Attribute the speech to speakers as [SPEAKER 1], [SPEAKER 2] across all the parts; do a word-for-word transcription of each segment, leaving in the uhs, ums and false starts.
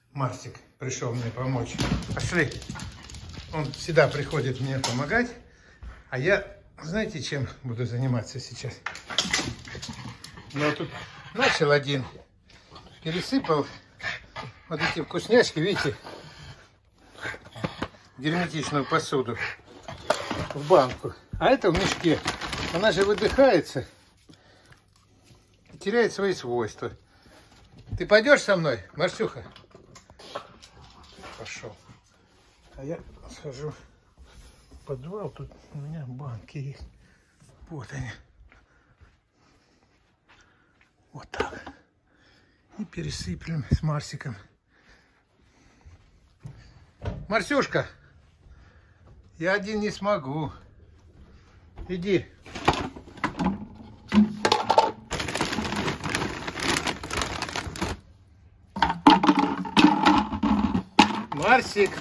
[SPEAKER 1] Марсик пришел мне помочь. Пошли. Он всегда приходит мне помогать. А я, знаете, чем буду заниматься сейчас? Я тут начал один. Пересыпал вот эти вкусняшки, видите, герметичную посуду в банку. А это в мешке. Она же выдыхается и теряет свои свойства. Ты пойдешь со мной, Марсюха? Пошел. А я схожу в подвал. Тут у меня банки есть. Вот они. Вот так. И пересыплем с Марсиком. Марсюшка, я один не смогу. Иди. Марсик.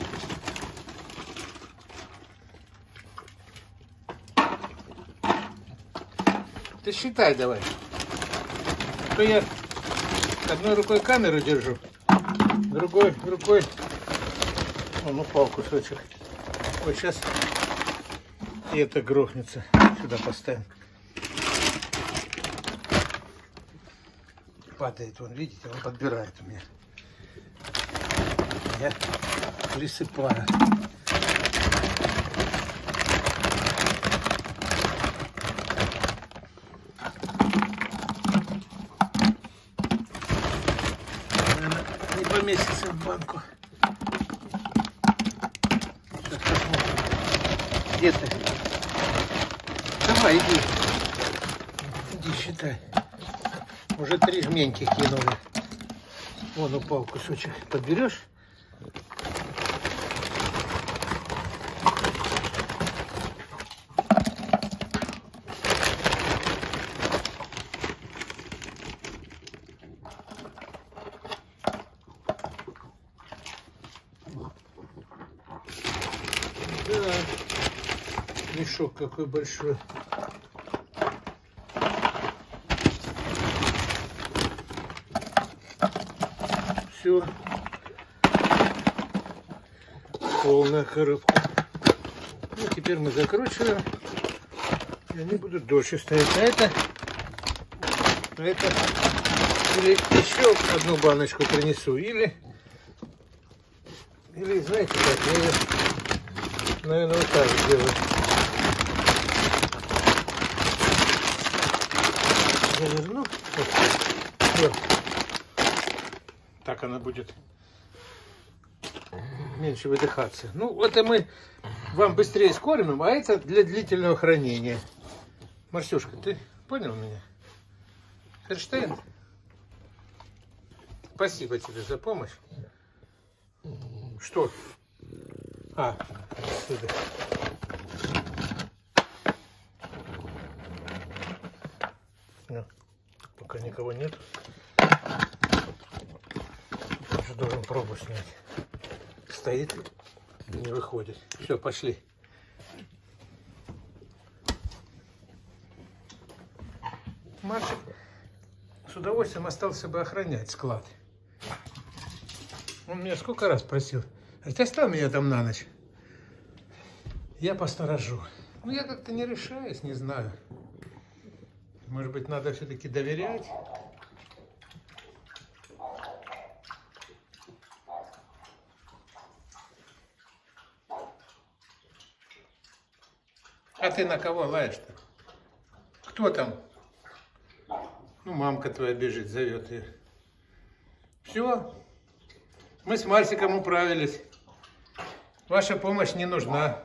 [SPEAKER 1] Ты считай давай. А то я одной рукой камеру держу, другой рукой... Он упал кусочек. Вот сейчас и это грохнется. Сюда поставим. Падает он, видите, он подбирает у меня. Я присыпаю. Наверное, не поместится в банку. Где ты? Давай, иди. Иди, считай. Уже три жменьки кинули. Вон упал кусочек. Подберешь? Да. Мешок какой большой. Все. Полная коробка. Ну, теперь мы закручиваем. И они будут дольше стоять. А это, а это или еще одну баночку принесу, или, или знаете как, я ее, наверное, вот так сделаю. Заверну. Вот. Так она будет меньше выдыхаться. Ну, это мы вам быстрее скормим, а это для длительного хранения. Марсюшка, ты понял меня? Ферштейн? Спасибо тебе за помощь. Что? А, сюда. No, пока никого нет. Я должен пробу снять. Стоит, не выходит. Все, пошли. Марсик с удовольствием остался бы охранять склад. Он меня сколько раз просил: говорит, оставь меня там на ночь. Я посторожу. Ну, я как-то не решаюсь, не знаю. Может быть, надо все-таки доверять? А ты на кого лаешь-то? Кто там? Ну, мамка твоя бежит, зовет ее. Все. Мы с Марсиком управились. Ваша помощь не нужна.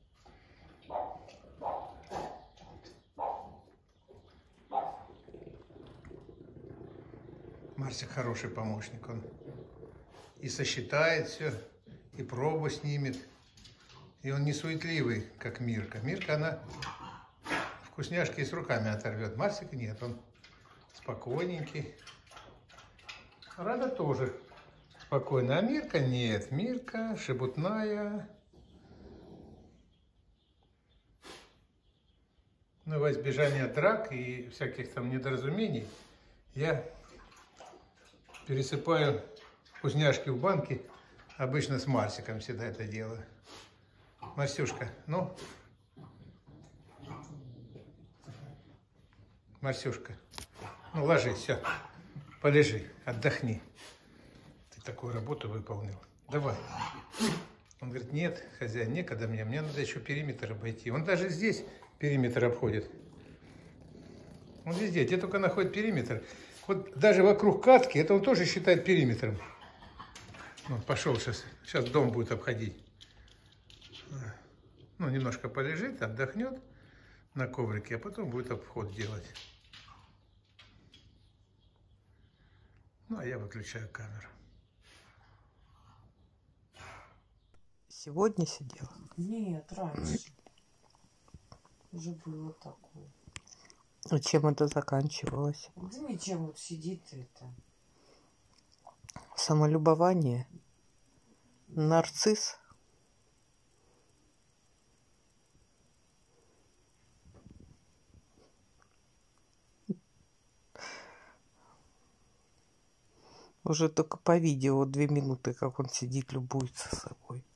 [SPEAKER 1] Марсик хороший помощник. Он и сосчитает все, и пробу снимет. И он не суетливый, как Мирка. Мирка, она вкусняшки с руками оторвет. Марсик нет, он спокойненький. Рада тоже спокойно. А Мирка нет. Мирка шебутная. Но во избежание драк и всяких там недоразумений я пересыпаю вкусняшки в банке. Обычно с Марсиком всегда это делаю. Марсюшка, ну? Марсюшка, ну ложись, все. Полежи, отдохни. Ты такую работу выполнил. Давай. Он говорит, нет, хозяин, некогда мне, мне надо еще периметр обойти. Он даже здесь периметр обходит. Он везде, где только находит периметр. Вот даже вокруг катки, это он тоже считает периметром. Он пошел сейчас, сейчас дом будет обходить. Ну, немножко полежит, отдохнет на коврике, а потом будет обход делать. Ну, а я выключаю камеру.
[SPEAKER 2] Сегодня сидела?
[SPEAKER 3] Нет, раньше. Уже было такое.
[SPEAKER 2] А чем это заканчивалось?
[SPEAKER 3] Да ничем, вот сидит это.
[SPEAKER 2] Самолюбование? Нарцисс? Уже только по видео две минуты, как он сидит, любуется собой.